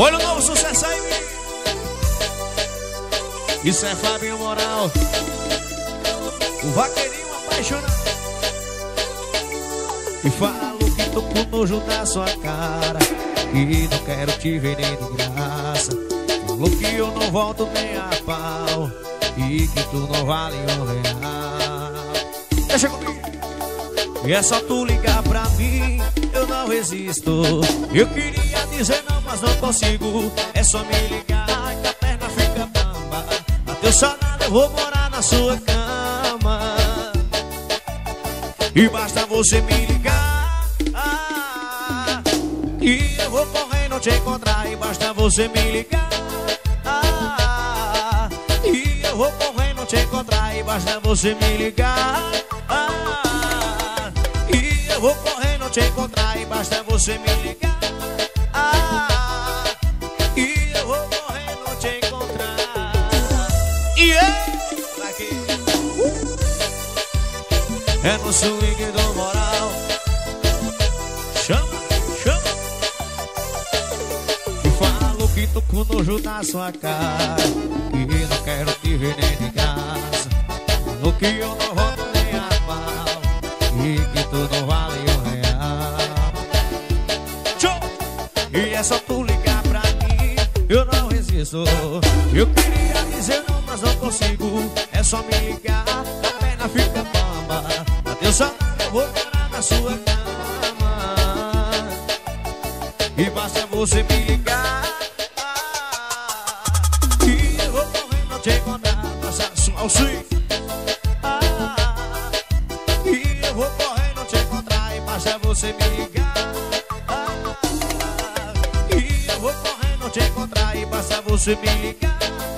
Olha o novo sucesso aí, menino. Isso é Fabinho Moral, o vaqueirinho apaixonado. E falo que tô com nojo da sua cara, que não quero te ver nem de graça. Falou que eu não volto nem a pau e que tu não vale R$1. Deixa comigo. E é só tu ligar pra mim, eu não resisto. Eu queria dizer não, mas não consigo. É só me ligar que a perna fica bamba. Bateu saudade, eu vou morar na sua cama. E basta você me ligar, e eu vou correndo te encontrar. E basta você me ligar, e eu vou correndo te encontrar. E basta você me ligar, e eu vou correndo te encontrar. E basta você me ligar, e eu vou correndo te encontrar. E eu aqui é no swing do Moral. Chama, chama. E falo que tô com nojo da sua cara, que não quero te ver nem de graça. Falo que eu não volto nem a pau e que tu não vale R$1. Show! E é só tu ligar pra mim, eu não resisto. Eu queria dizer não, mas não consigo. É só me ligar, a perna fica bamba. Adeus, saudade, eu vou morar na sua cama. E basta você me ligar, e eu vou correndo te encontrar. Passa ao swing, e eu vou correndo te encontrar. E basta você me ligar, e eu vou correndo te encontrar. E basta você me ligar,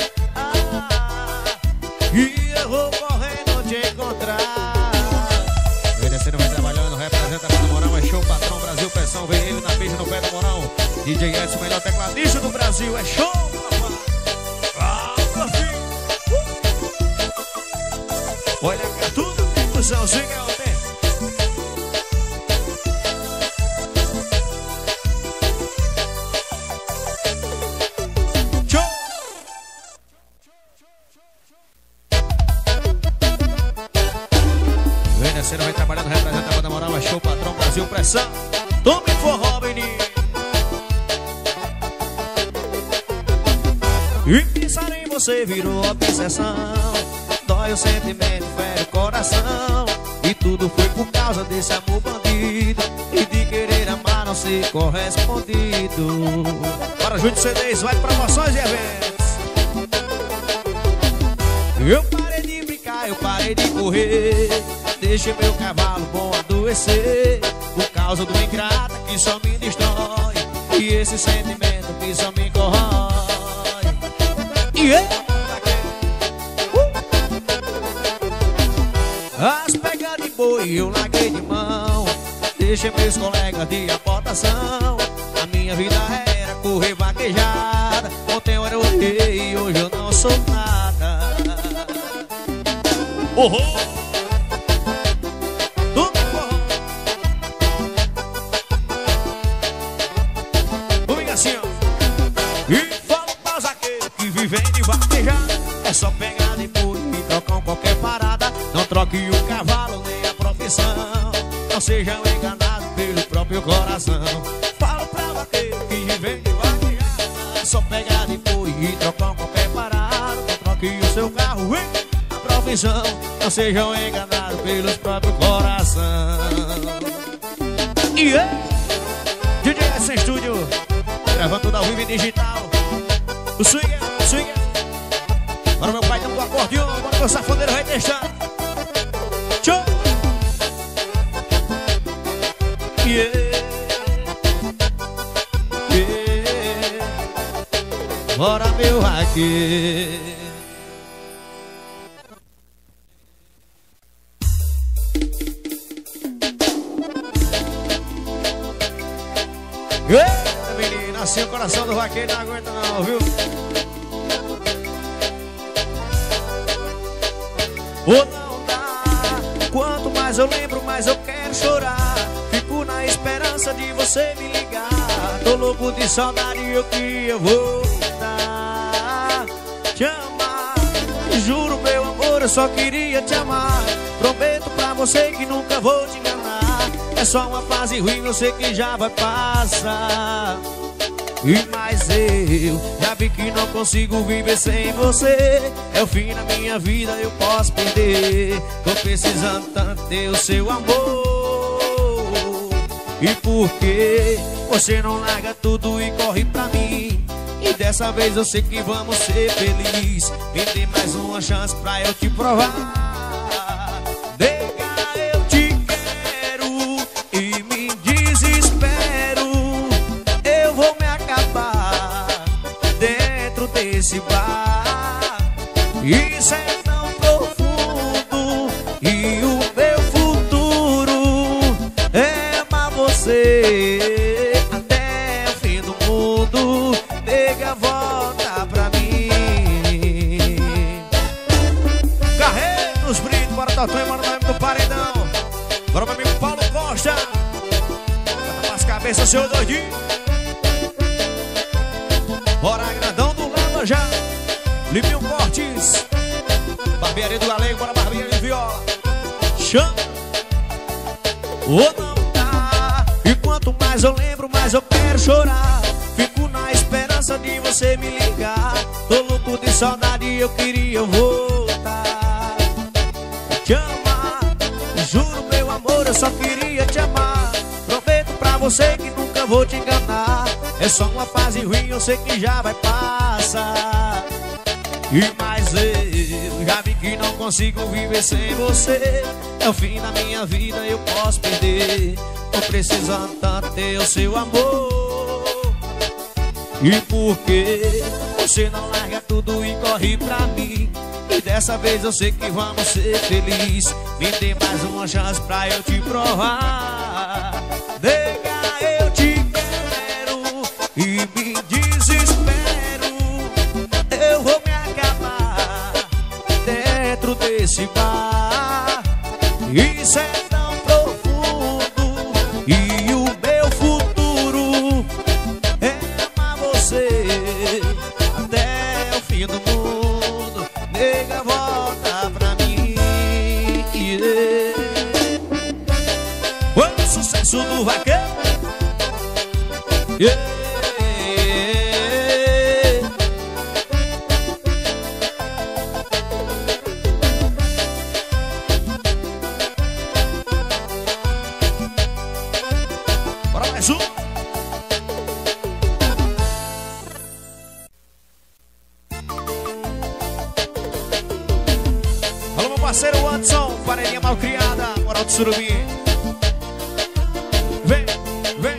e eu vou correndo te encontrar. Vem descendo, vem trabalhando, representa a Moral. É show, patrão, Brasil, pressão. Vem ele na pista, no pé do Moral. DJ Edson, melhor tecladista do Brasil. É show, papai. Meu filho. Olha que é tudo tem função, siga o tempo. Show. Vem descendo, vem trabalhando, representa a banda Moral. É show, patrão, Brasil, pressão. Tome forró, menino. E pensar em você virou obsessão. Dói o sentimento, fere o coração. E tudo foi por causa desse amor bandido e de querer amar não ser correspondido. Para Júlio CDs, vai promoções e eventos. Eu parei de brincar, eu parei de correr. Deixei meu cavalo bom adoecer por causa do ingrato que só me destrói e esse sentimento que só me corrói. As pegas de boi eu larguei de mão, deixei meus colegas de aportação. A minha vida era correr vaquejada. Ontem eu era o rei e hoje eu não sou nada. Tudo forró. Comigo assim, ó. E fala para os vaqueiros que vivem de vaquejar. É só pegar de boi e trocar qualquer parada. Não troque o cavalo nem a profissão. Não sejam enganados pelo próprio coração. Falo pra vaqueiro que vivem de vaquejar. É só pegar de boi e trocar qualquer parada. Não troque o seu carro e a profissão. Não sejam enganados pelos próprios coração. DJ S Estúdio, gravando tudo ao vivo e digital. O swing, swing. Para o meu pai do acordeão, bora meu safoneiro vai testar. Tchau. Bora meu vaqueiro. Menina, assim o coração do vaqueiro não aguenta não, viu? Ou não dá. Quanto mais eu lembro, mais eu quero chorar. Fico na esperança esperança de você me ligar. Tô louco de saudade e eu queria voltar, te amar. Juro, meu amor, eu só queria te amar. Prometo pra você que nunca vou te enganar. É só uma fase ruim, eu sei que já vai passar. Mas eu já vi que não consigo viver sem você. É o fim da minha vida, eu posso perder. Tô precisando tanto ter o seu amor. E por que você não larga tudo e corre pra mim? E dessa vez eu sei que vamos ser felizes. Me dê mais uma chance pra eu te provar. Esse bar, isso é tão profundo. E o meu futuro é amar você até o fim do mundo. Nega, volta pra mim. Carretos, Brito, bora Totó e mano do Paredão. Bora meu amigo Paulo Costa. Bota pras cabeças, seu doidinho. Bora grandão do já, Livinho Cortes, barbearia do Galego, bora barbearia de viola. Chama, ou não tá. E quanto mais eu lembro, mais eu quero chorar. Fico na esperança de você me ligar. Tô louco de saudade e eu queria voltar, te amar. Juro, meu amor, eu só queria te amar. Prometo pra você que nunca vou te enganar. É só uma fase ruim, eu sei que já vai passar. Mas eu já vi que não consigo viver sem você. É o fim da minha vida, eu posso perder. Tô precisando tanto ter o seu amor. E por que você não larga tudo e corre pra mim? E dessa vez eu sei que vamos ser felizes. Me dê mais uma chance pra eu te provar. Nega, eu te quero e me desespero. Eu vou me acabar dentro desse bar. Isso é tão profundo. E o meu futuro é amar você até o fim do mundo. Nega, volta pra mim. Foi o sucesso do vaqueiro. Bora mais um. Alô, meu parceiro Watson, paredinha mal criada, moral de Surubim. Vem, vem.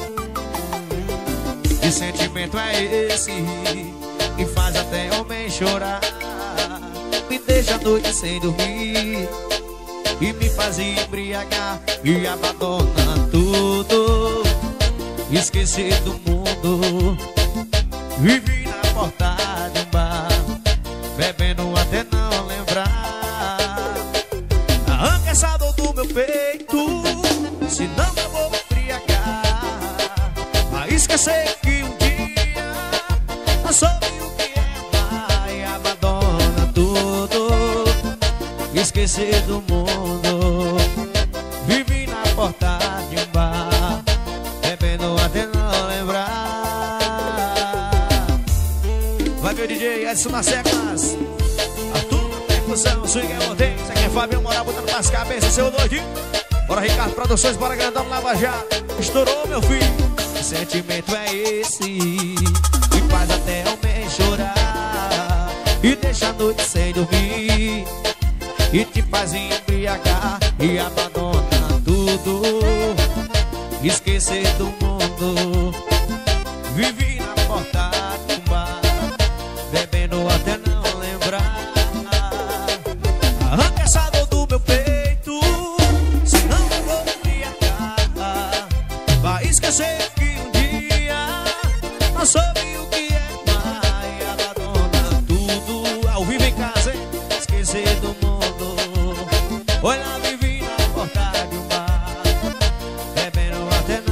Que sentimento é esse que faz até homem chorar? Me deixa a noite sem dormir e me faz embriagar e abandona tudo. Esquecer do mundo. Vivi na porta de um bar, bebendo até não lembrar. Arranca essa dor do meu peito, senão eu vou me embriagar. Vai esquecer que um dia eu soube o que é amar e abandona tudo. Esquecer do mundo. Vivi na porta de um bar, bebendo até não lembrar. Vai ver o DJ Edson nas teclas, Arthur na percussão, swing é odeio. Isso aqui é Fabio Moral botando pras cabeças, seu doidinho. Bora Ricardo Produções, bora grandão, Lava Jato. Estourou, meu filho. Que sentimento é esse que faz até homem chorar e deixa a noite sem dormir e te faz embriagar e abandona tudo. Esquecer do mundo. Vivi na porta de um bar, bebendo até não lembrar. Arranca essa dor do meu peito, senão eu vou me embriagar. Vai esquecer que um dia não soube o que é amar e abandona tudo. Ao vivo em casa, hein? Esquecer do mundo. Olha, vivi na porta de um bar, bebendo até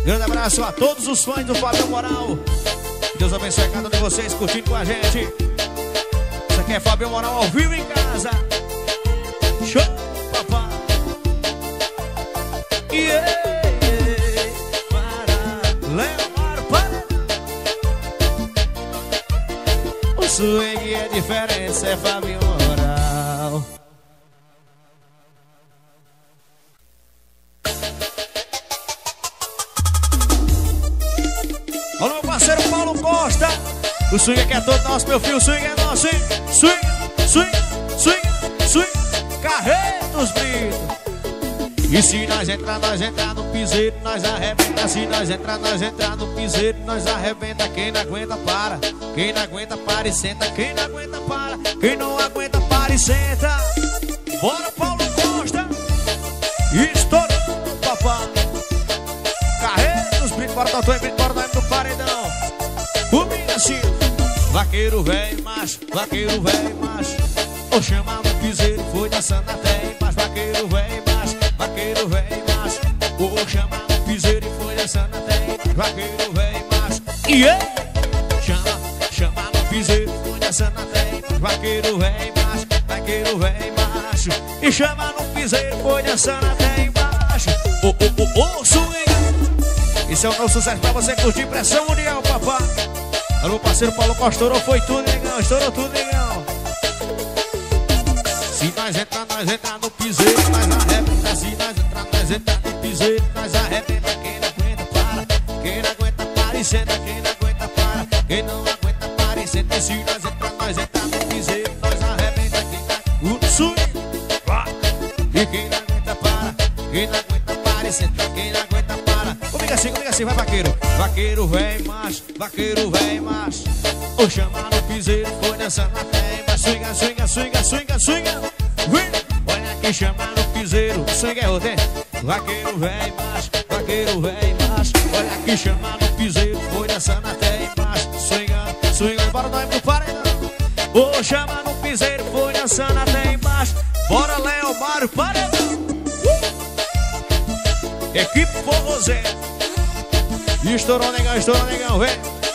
Grande abraço a todos os fãs do Fábio Moral. Deus abençoe a cada um de vocês curtindo com a gente. Isso aqui é Fábio Moral ao vivo em casa. Show, papai. Yeah, yeah. Para Leomar, para. O swing é diferente, é Fábio Moral. Alô, meu parceiro Paulo Costa. O swing aqui é todo nosso, meu filho. O swing é nosso, hein? Swing, swing, swing, swing. Carretos Brito. E se nós entrar no piseiro, nós arrebenta. Se nós entrar no piseiro, nós arrebenta. Quem não aguenta, para. Quem não aguenta, para e senta. Quem não aguenta, para. Quem não aguenta, para e senta. Bora, Paulo Costa. Estourou, papai. Carretos Brito, bora, Totó e Brito, bora, nome do paredão. Comigo assim. Vaqueiro velho, macho, vaqueiro velho, macho. O chamava o piseiro, foi dançando até embaixo. Vaqueiro velho, macho, vaqueiro velho, macho. O chamava o piseiro e foi dançando até embaixo. Vaqueiro velho, macho. E chamava o piseiro, foi dançando até embaixo. Vaqueiro velho, macho, vaqueiro velho, macho. E chama no piseiro, foi dançando até embaixo. Swing. Esse é o novo sucesso pra você curtir. Pressão União, papai. Alô, parceiro Paulo Costa, estourou, foi tudo, negão. Estourou tudo, negão. Se nós entrar no piseiro, nós arrebenta. Se nós entrar no piseiro, nós arrebenta. Quem não aguenta, para. Quem não aguenta, para e senta. Quem não aguenta, para. Quem não aguenta, para e senta. E se nós entrar no piseiro, nós arrebenta. Quem tá o swing, vai. E quem não aguenta, para. Quem não aguenta, para e senta. Quem não aguenta, para. Comigo assim, vai, vaqueiro. Vaqueiro vem, macho, vaqueiro vem, macho. O chamar no piseiro, foi dançando até embaixo. Swinga, swinga, swinga, swinga, swinga. Olha aqui, chamar no piseiro. Swinga é outro, hein? Vaqueiro vem, macho, vaqueiro vem, macho. Olha aqui, chamar no piseiro, foi dançando até embaixo. Swinga, swinga, bora nós pro paredão. O chamar no piseiro, foi dançando até embaixo. Bora, Leomar, paredão. Equipe Forrozé. Estourou, negão, vem.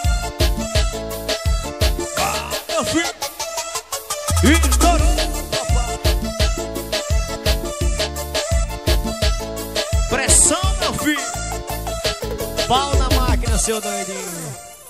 Ah, meu filho. Estourou, papai. Pressão, meu filho. Pau na máquina, seu doidinho.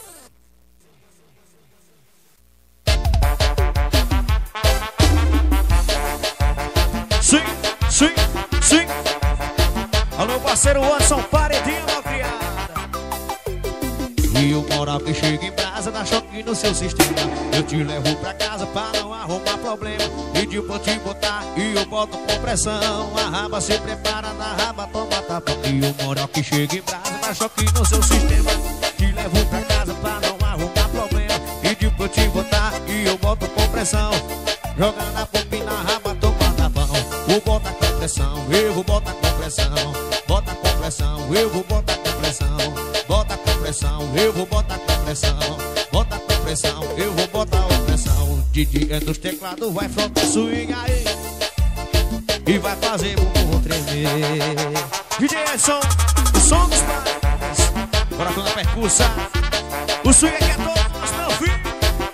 Swing, swing, swing. Alô, parceiro Anderson, paredinha mal criada. E o moral que chega em brasa dá choque no seu sistema. Eu te levo pra casa pra não arrumar problema. Pediu pra te botar e eu boto com pressão. A raba se prepara, na raba toma tapa. E o moral que chega em brasa dá choque no seu sistema. Te levo pra casa pra não arrumar problema. Pediu pra te botar e eu boto com pressão. Jogando a pompa na raba toma tapão. Vou botar com pressão, eu vou botar com pressão. Bota com pressão, eu vou botar com pressão. Bota com pressão, eu vou botar com pressão. Bota com pressão, eu vou botar com pressão. Didi é nos teclados, vai frontar swing aí e vai fazer o burro tremer. DJ Edson, o som dos pais. Bora toda a percussa. O swing aqui é todo nosso, meu filho.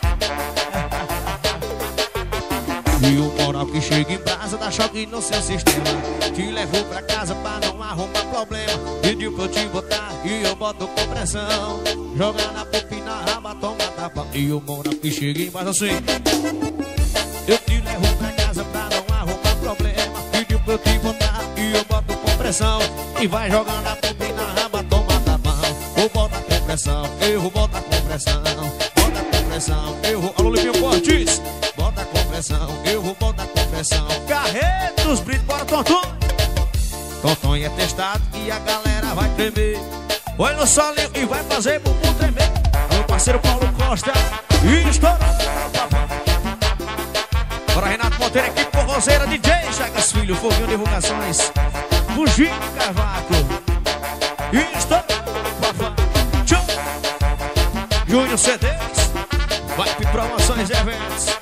E o moral que chega em brasa dá choque no seu sistema. Te levo pra casa pra não arrumar problema. Pediu pra eu te botar e eu boto com pressão. Joga na popa e na raba, toma tapa. E o moral que chega em brasa assim. Eu te levo pra casa pra não arrumar problema. Pediu pra eu te botar e eu boto com pressão. E vai jogando a popa e na raba, toma tapão. Vou botar com pressão, eu vou botar com pressão. Bota com pressão, eu vou... Alô, Livinho Fortes. Bota com pressão, eu vou botar com pressão. Carretos Brito, bora, Tonton. Tonton é testado e a galera vai tremer. Olha no solinho e vai fazer bumbum tremer. Meu parceiro Paulo Costa. E estourou, papai. Bora, Renato Monteiro, equipe forrozeira, DJ Chagas Filho, Foguinho Divulgações, Fugir do Cavaco. E estourou, papai. Tchau. Júnior CDs, vai para promoções e eventos.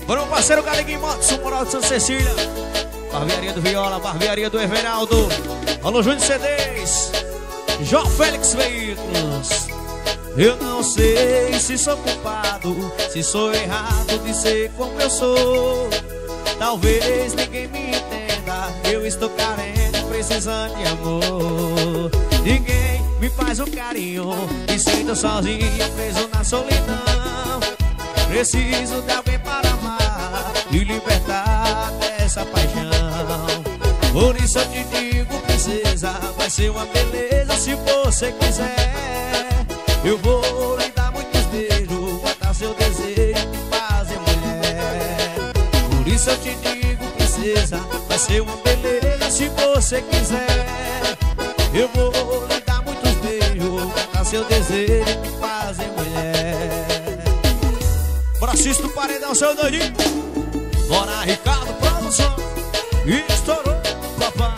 Bora, meu parceiro Galiguinho Motos, Moral de Santa Cecília. Barbearia do Viola, barbearia do Everaldo. Alô, Júnior CDs. João Félix Veículos. Eu não sei se sou culpado, se sou errado de ser como eu sou. Talvez ninguém me entenda, eu estou carente, precisando de amor. Ninguém me faz um carinho, me sinto sozinho, preso na solidão. Preciso de alguém para amar e libertar dessa paixão. Por isso eu te digo, princesa, vai ser uma beleza se você quiser. Eu vou lhe dar muitos beijos, matar seu desejo de fazer mulher. Por isso eu te digo, princesa, vai ser uma beleza se você quiser. Eu vou lhe dar muitos beijos, matar seu desejo de fazer mulher. Bora, assista o paredão, seu doidinho. Bora, Ricardo Produção. Estourou, papai.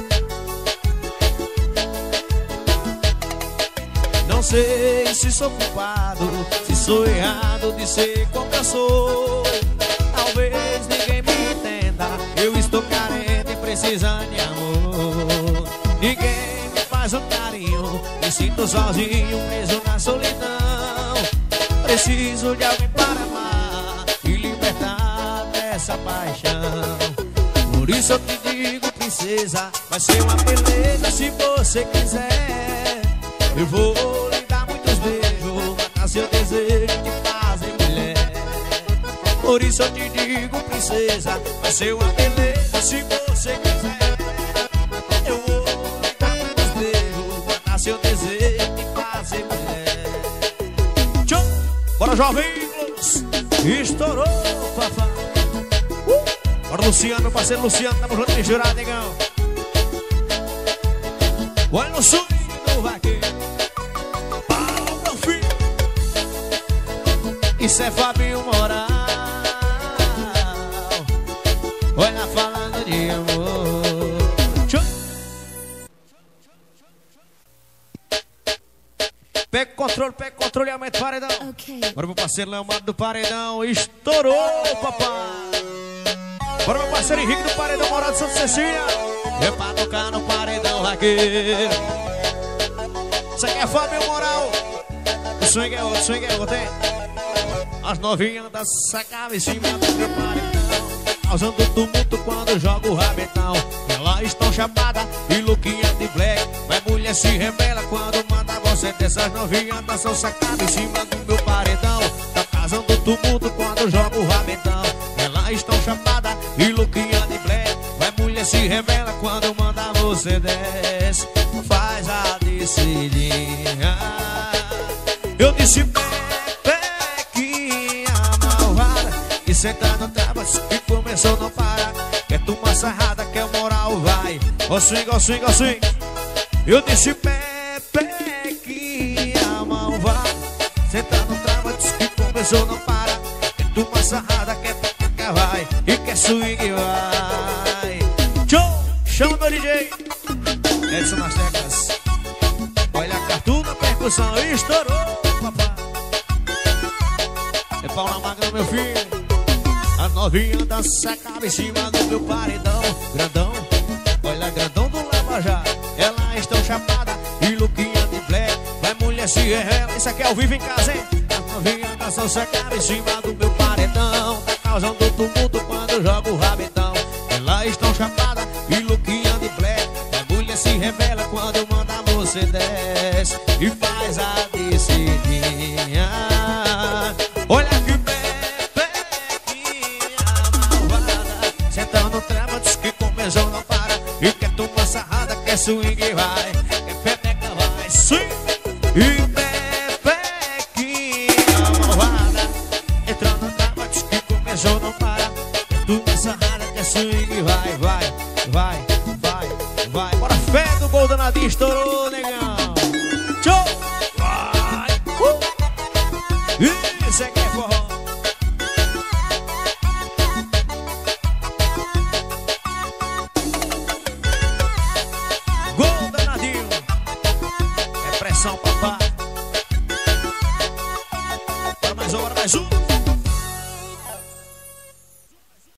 Não sei se sou culpado, se sou errado de ser como eu sou. Talvez ninguém me entenda, eu estou carente, precisando de amor. Ninguém me faz um carinho, me sinto sozinho, preso na solidão. Preciso de alguém para amar e libertar dessa paixão. Por isso eu te digo, princesa, vai ser uma beleza se você quiser. Eu vou lhe dar muitos beijos, matar seu desejo de fazer mulher. Por isso eu te digo, princesa, vai ser uma beleza se você quiser. Eu vou lhe dar muitos beijos, matar seu desejo de fazer mulher. Tchau! Bora, Jovinhos! Estourou, papai! Bora, Luciano, parceiro Luciano, tamo junto misturado, negão. Olha no swing do vaqueiro. Pau, meu filho. Isso é Fabinho Moral. Olha falando de amor. Tchau. Pega o controle e aumenta o paredão. Okay. Bora, meu parceiro Leomar do paredão. Estourou, papai. Bora, meu parceiro Henrique do paredão Moral de Santa Cecília. É pra tocar no paredão vaqueiro. Isso aqui é Fábio Moral. O swing é outro, hein? As novinhas da sacava em cima do meu paredão, causando tumulto quando joga o rabetão. Elas estão chapadas e lookinha de black, mas mulher se revela quando manda você dessas novinhas da sacava em cima do meu paredão. Tá causando tumulto quando joga o rabetão. Elas estão chapadas e lookinha de black, mas mulher se revela quando manda você desce. Faz a descidinha. Eu disse Pepequinha malvada, e sentado no trabalho e começou a não parar. Quer tomar sarrada, quer moral, vai. Ó swing, ó swing, ó swing. Eu disse Pepequinha malvada, sentado no trabalho e começou a não parar. Quer tomar sarrada, quer pepeca, vai. E quer swing, vai. Tchau, chama meu DJ Edson nas teclas. Olha a Cartu na percussão. Estourou, papai. É pau na máquina, meu filho. A novinha dança a cara em cima do meu paredão. Grandão, olha grandão do Lava Jato. Elas estão chapadas e lookinha de black, vai mulher se revela. Isso aqui é ao vivo em casa, hein? A novinha dança a cara em cima do meu paredão, tá causando tumulto quando joga o rabetão. Elas estão chapadas e lookinha de black, vai mulher se revela quando manda você desce. E faz a descidinha. Olha que Pepequinha malvada, sentando no trava, diz que começou não para. E quer tomar sarrada, quer swing, vai. Quer pepeca, vai, swing. E Pepequinha malvada, entrando no trava, diz que começou não para. Quer tomar sarrada, quer swing, vai, vai, vai, vai, vai. Bora, fé do gol danadinho, estourou, negão. Tchau, vai. Isso aqui é forró. Gol danadinho. É pressão, papai. Bora mais um, bora mais um.